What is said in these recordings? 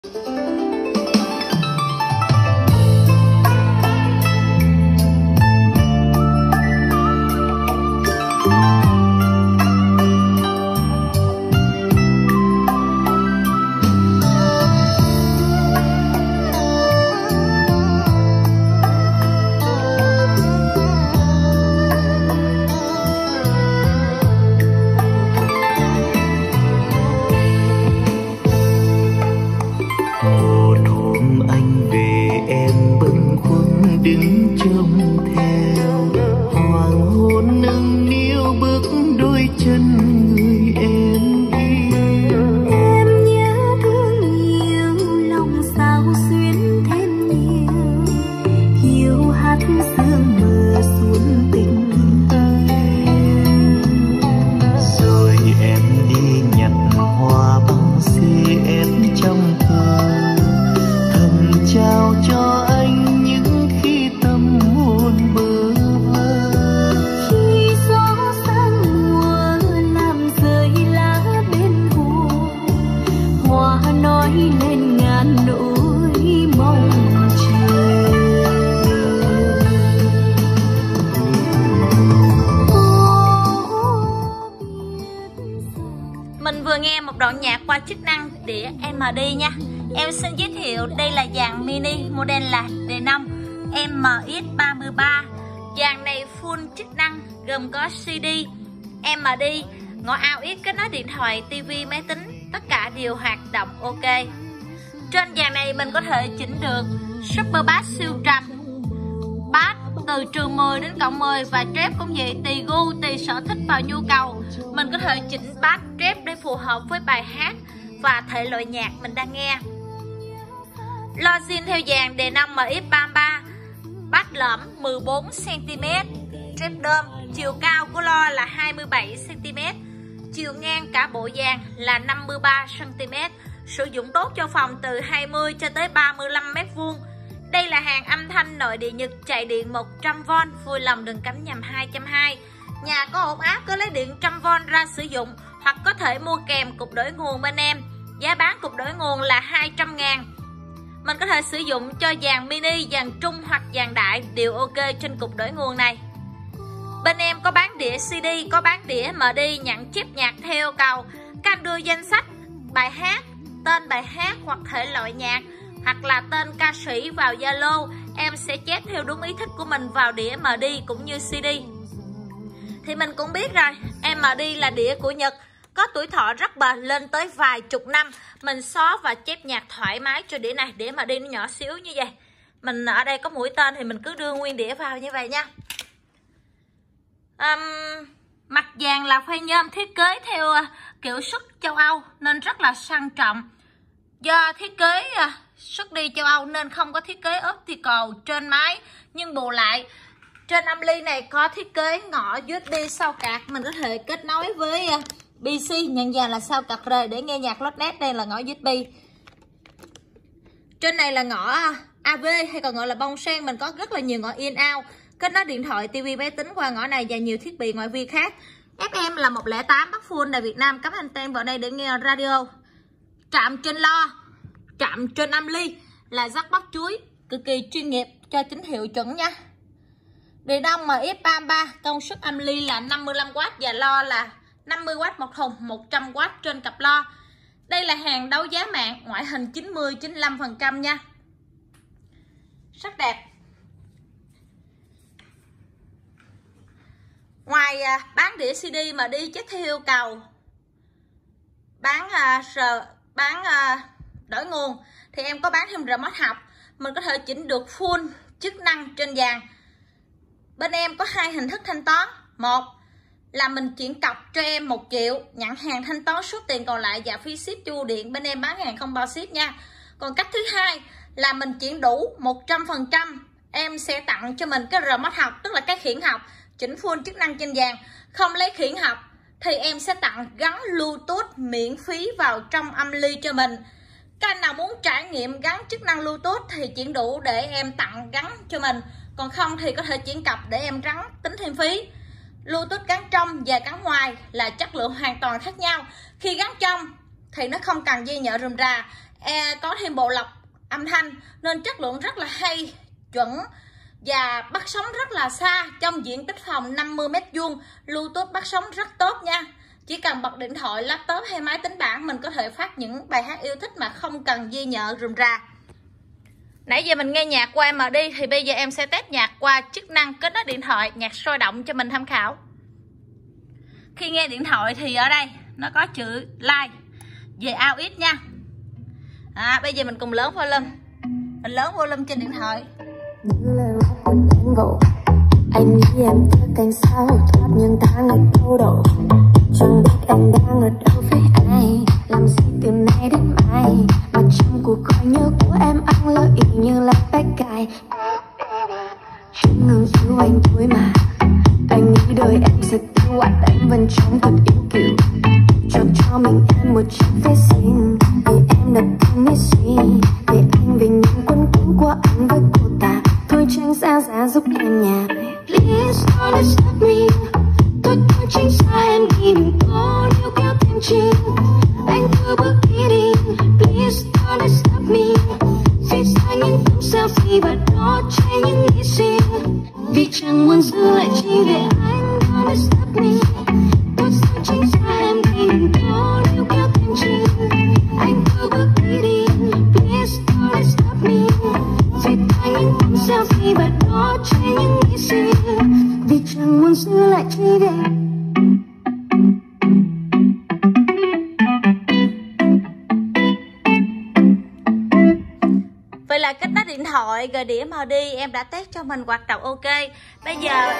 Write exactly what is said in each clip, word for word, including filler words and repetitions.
Đứng trông theo hoàng hôn nâng niu bước đôi chân người em yêu. Em nhớ thương nhiều, lòng sao xuyến thêm nhiều, hiu hắt sương mờ xuống tình yêu. Rồi em đi nhặt hoa băng xê ép trong thơ, thầm trao cho anh lên ngàn nỗi mong chờ. Mình vừa nghe một đoạn nhạc qua chức năng đĩa em đê nha. Em xin giới thiệu đây là dàn mini, model là đê năm em ích ba mươi ba. Dàn này full chức năng gồm có xê đê, em đê, ngõ ao ít kết nối điện thoại, tivi, máy tính, tất cả đều hoạt động ok. Trên dàn này mình có thể chỉnh được super bass siêu trầm, bass từ trừ mười đến cộng mười, và trap cũng vậy, tùy gu, tùy sở thích và nhu cầu. Mình có thể chỉnh bass trap để phù hợp với bài hát và thể loại nhạc mình đang nghe. Loa zin theo dàn đê năm ích ba mươi ba, bass lõm mười bốn xăng ti mét, trap đơm, chiều cao của loa là hai mươi bảy xăng ti mét, chiều ngang cả bộ dàn là năm mươi ba xăng ti mét, sử dụng tốt cho phòng từ hai mươi cho tới ba mươi lăm mét vuông. Đây là hàng âm thanh nội địa Nhật chạy điện một trăm vôn, vui lòng đừng cắm nhầm hai trăm hai mươi. Nhà có ổn áp có lấy điện một trăm vôn ra sử dụng, hoặc có thể mua kèm cục đổi nguồn bên em. Giá bán cục đổi nguồn là hai trăm ngàn. Mình có thể sử dụng cho dàn mini, dàn trung hoặc dàn đại đều ok trên cục đổi nguồn này. Bên em có bán đĩa xê đê, có bán đĩa em đê nhận chip nhạc theo yêu cầu. Các anh đưa danh sách bài hát, tên bài hát hoặc thể loại nhạc, hoặc là tên ca sĩ vào Zalo, em sẽ chép theo đúng ý thích của mình vào đĩa em đê cũng như xê đê. Thì mình cũng biết rồi, em đê là đĩa của Nhật, có tuổi thọ rất bền, lên tới vài chục năm. Mình xóa và chép nhạc thoải mái cho đĩa này. Đĩa em đê nó nhỏ xíu như vậy. Mình ở đây có mũi tên thì mình cứ đưa nguyên đĩa vào như vậy nha. Um, mặt dàn là phay nhôm thiết kế theo uh, kiểu xuất châu Âu nên rất là sang trọng. Do thiết kế uh, xuất đi châu Âu nên không có thiết kế optical trên máy, nhưng bù lại trên âm ly này có thiết kế ngõ u ét bê sau cạc, mình có thể kết nối với uh, pê xê. Nhận dàn là sau cạc rời để nghe nhạc lót nét. Đây là ngõ u ét bê. Trên này là ngõ uh, a vê hay còn gọi là bông sen. Mình có rất là nhiều ngõ in out, kết nối điện thoại, tivi, máy tính qua ngõ này và nhiều thiết bị ngoại vi khác. ép em là một không tám bắt full tại Việt Nam, cắm anten vào đây để nghe radio. Trạm trên lo, trạm trên âm ly là rắc bắp chuối, cực kỳ chuyên nghiệp cho tín hiệu chuẩn nha. Đê năm ích ba mươi ba, công suất âm ly là năm mươi lăm oát và lo là năm mươi oát một thùng, một trăm oát trên cặp lo. Đây là hàng đấu giá mạng, ngoại hình chín mươi đến chín mươi lăm phần trăm nha. Rất đẹp. Ngoài à, bán đĩa xê đê mà đi chết theo yêu cầu, bán à, sờ, bán à, đổi nguồn, thì em có bán thêm remote học. Mình có thể chỉnh được full chức năng trên dàn. Bên em có hai hình thức thanh toán. Một là mình chuyển cọc cho em một triệu, nhận hàng thanh toán số tiền còn lại và phí ship chu điện. Bên em bán hàng không bao ship nha. Còn cách thứ hai là mình chuyển đủ một trăm phần trăm, em sẽ tặng cho mình cái remote học, tức là cái khiển học, chỉnh full chức năng trên dàn. Không lấy khiển học thì em sẽ tặng gắn Bluetooth miễn phí vào trong âm ly cho mình. Các anh nào muốn trải nghiệm gắn chức năng Bluetooth thì chuyển đủ để em tặng gắn cho mình. Còn không thì có thể chuyển cọc để em gắn tính thêm phí. Bluetooth gắn trong và gắn ngoài là chất lượng hoàn toàn khác nhau. Khi gắn trong thì nó không cần dây nhợ rườm rà, e, có thêm bộ lọc âm thanh nên chất lượng rất là hay, chuẩn và bắt sóng rất là xa trong diện tích phòng năm mươi mét vuông. Bluetooth bắt sóng rất tốt nha. Chỉ cần bật điện thoại, laptop hay máy tính bảng mình có thể phát những bài hát yêu thích mà không cần dây nhợ rườm rà. Nãy giờ mình nghe nhạc qua em đi thì bây giờ em sẽ test nhạc qua chức năng kết nối điện thoại, nhạc sôi động cho mình tham khảo. Khi nghe điện thoại thì ở đây nó có chữ like về out ít nha. À, bây giờ mình cùng lớn volume. Mình lớn volume trên điện thoại. Anh nghĩ em thật cánh sao thoát những tháng ngày câu đầu. Chẳng biết em đang ở đâu với ai, làm gì từ nay đến mai, mà trong cuộc gọi nhớ của em anh lỡ ý như là bé cài. Chẳng ngừng yêu anh thôi mà, anh nghĩ đời em sẽ tiêu anh, anh vẫn trông thật yêu kiều. Chọn cho mình em một chiếc vé xinh, vì em đã từng nghĩ suy về anh, vì những quân cũ của anh với cô ta. Thôi tránh xa ra giúp em nhà. Please don't stop me, tôi tôi tránh xa em đi, đừng có níu kéo thêm chi. Anh cứ bước đi đi, please don't stop me. Vì xa những tấm selfie và đó che những nghĩ suy, vì chẳng muốn giữ lại chi để anh. Don't stop me, tôi sẽ tránh xa em đi, đừng có níu kéo thêm chi. Anh cứ bước đi đi, please don't stop me. Vì xa những tấm selfie và đó che những nghĩ suy, vì chẳng muốn giữ lại chi để. Vậy là kết nối điện thoại rồi đĩa em đi em đã test cho mình hoạt động ok. Bây giờ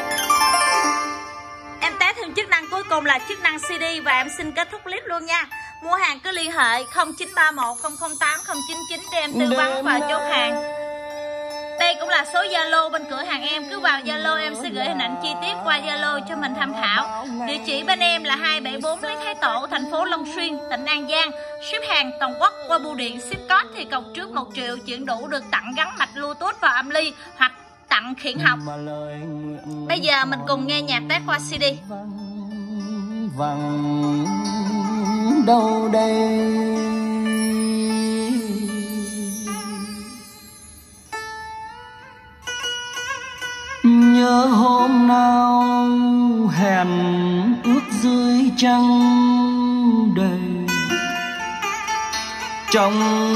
em test thêm chức năng cuối cùng là chức năng xê đê và em xin kết thúc clip luôn nha. Mua hàng cứ liên hệ không chín ba một không không tám không chín chín để em tư vấn và chốt hàng. Đây cũng là số Zalo bên cửa hàng em, cứ vào Zalo em sẽ gửi hình ảnh chi tiết qua Zalo cho mình tham khảo. Địa chỉ bên em là hai bảy bốn Lý Thái Tổ, thành phố Long Xuyên, tỉnh An Giang. Ship hàng toàn quốc qua bưu điện ship code thì cọc trước một triệu, chuyển đủ được tặng gắn mạch Bluetooth vào âm ly hoặc tặng khiển học. Bây giờ mình cùng nghe nhạc test qua xê đê. Vắng đâu đây, nhớ hôm nào hẹn ước dưới trăng đầy, trong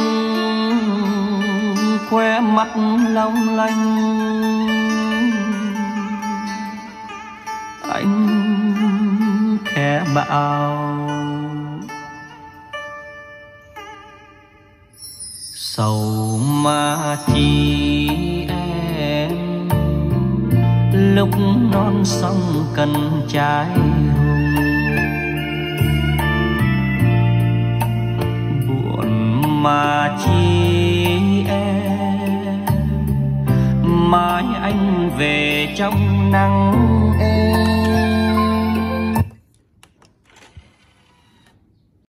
khóe mắt long lanh anh khẽ bảo sầu mà chi em, lúc non sông cần trái hồng, buồn mà chi em, mai anh về trong nắng em.